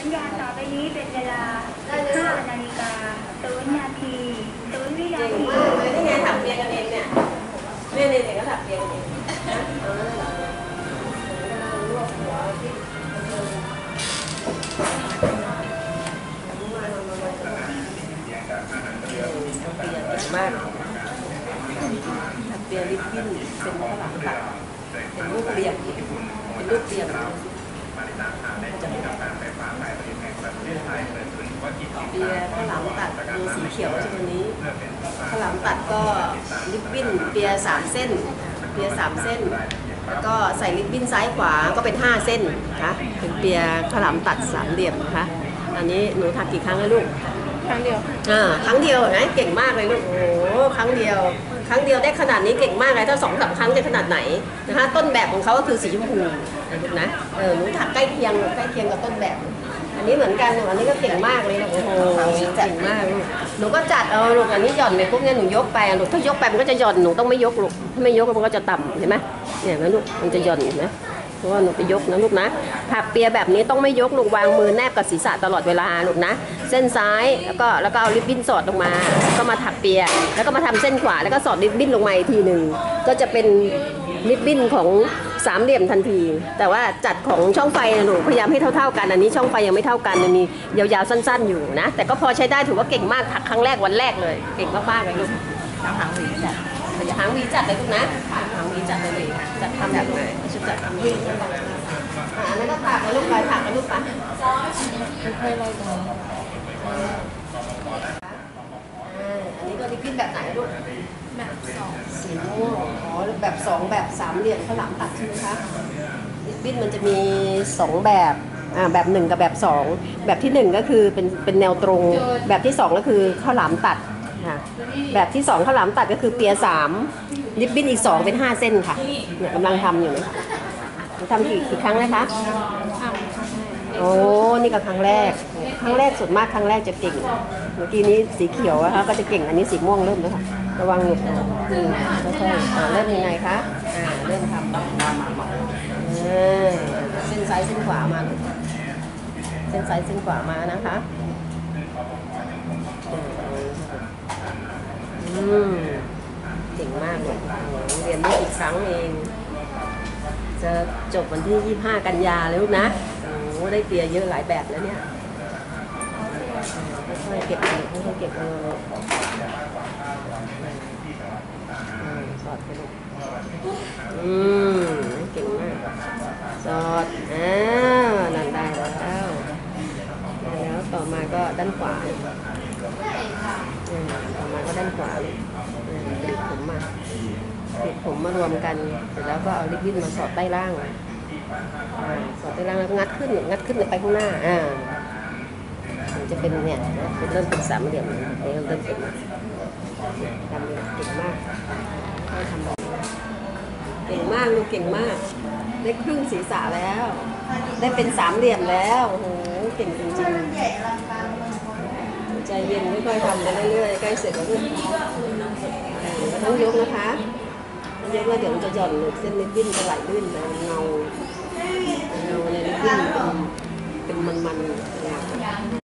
ญญาณต่อไปนี้เป็นเวลา 15 นาฬิกา 0 นาที 0 วินาทีเลยที่ไงถักเปียกันเองเนี่ยเนี่ยก็ถักเปียกันเองมากถักเปียริบบิ้นเป็นข้าวหลามตัดเป็นลูกเปียกเป็นลูกเปียกเปียข้าวหลามตัดดูสีเขียวใช่ไหมนี้ข้าวหลามตัดก็ริบบิ้นเปีย3 เส้นเปีย3 เส้นแล้วก็ใส่ริบบิ้นซ้ายขวาก็เป็น5 เส้นนะคะเป็นเปียข้าวหลามตัด3 เหลี่ยมนะคะอันนี้หนูถักกี่ครั้งแล้วลูกครั้งเดียวครั้งเดียวนะเก่งมากเลยลูกโอ้ครั้งเดียวได้ขนาดนี้เก่งมากเลยถ้า2-3 ครั้งจะขนาดไหนนะคะต้นแบบของเขาก็คือสีชมพูนะหนูถักใกล้เคียงกับต้นแบบอันนี้เหมือนกันอันนี้ก็เก่งมากเลยโอ้โหเก่งมากลูกหนูก็จัดลูกอันนี้หย่อนเลยพวกนี้หนูยกไปลูกถ้ายกไปมันก็จะหย่อนหนูต้องไม่ยกลูกถ้าไม่ยกมันก็จะต่ำเห็นไหมเนี่ยนะลูกมันจะหย่อนเห็นไหมเพราะว่าหนูไปยกนะลูกนะถักเปียแบบนี้ต้องไม่ยกลูกวางมือแนบกับศีรษะตลอดเวลาลูกนะเส้นซ้ายแล้วก็เอาริบบิ้นสอดลงมาก็มาถักเปียแล้วก็มาทำเส้นขวาแล้วก็สอดริบบิ้นลงมาอีกทีหนึ่งก็จะเป็นริบบิ้นของ3 เหลี่ยมทันทีแต่ว่าจัดของช่องไฟนะหนูพยายามให้เท่าๆกันอันนี้ช่องไฟยังไม่เท่ากันมันมียาวๆสั้นๆอยู่นะแต่ก็พอใช้ได้ถือว่าเก่งมากถักครั้งแรกวันแรกเลยเก่งมากๆเลยลูกหางหวีจัดหางหวีจัดเลยลูกนะหางหวีจัดเลยจัดทำเลยชุดจัดทำเลยอันนั้นก็ถักกับลูกไปถักกับลูกไปค่อยๆไล่ไปอันนี้ก็ริบบิ้นแบบไหนลูกแบบ2 สีม่วงแบบ2แบบ3 เหลี่ยมข้าวหลามตัดใช่ไหมคะริบบิ้นมันจะมี2แบบแบบ1กับแบบ2แบบที่1ก็คือเป็นแนวตรงแบบที่2ก็คือข้าวหลามตัดแบบที่2ข้าวหลามตัดก็คือเปีย3ริบบิ้นอีก2เป็น5 เส้นค่ะเนี่ยกำลังทำอยู่นะทำกี่ครั้งนะคะโอ้นี่ก็ครั้งแรกส่วนมากครั้งแรกจะเก่งเมื่อกี้นี้สีเขียวนะคะก็จะเก่งอันนี้สีม่วงเริ่มแล้วค่ะระวังหลุดค่อยๆเริ่มยังไงคะเริ่มทำเส้นซ้ายเส้นขวามาเส้นซ้ายเส้นขวามานะคะเก่งมากเลยเรียนได้อีกครั้งเองจะจบวันที่25 กันยาเลยลูกนะโอ้ได้เปียเยอะหลายแบบแล้วเนี่ยค่อยๆเก็บค่อยๆเก็บสอดไปลูกเก่งมากสอดนั่นได้แล้วต่อมาก็ด้านขวาต่อมาก็ด้านขวาติดผมมารวมกันเสร็จแล้วก็เอาริบบิ้นมาสอดใต้ล่างสอดใต้ล่างแล้วงัดขึ้นไปข้างหน้ามันจะเป็นเนี่ยเริ่มเป็น3 เหลี่ยมเริ่มเป็นทำเก่งมากทำเก่งมากลูกเก่งมากได้ครึ่งศีรษะแล้วได้เป็น3 เหลี่ยมแล้วโอ้โหเก่งจริงๆใจเย็นค่อยๆทำไปเรื่อยๆใกล้เสร็จแล้วลูกต้องยกนะคะยกแล้วเดี๋ยวมันจะหย่อนเส้นริบบิ้นจะไหลลื่นเงาในริบบิ้นเป็นมันๆ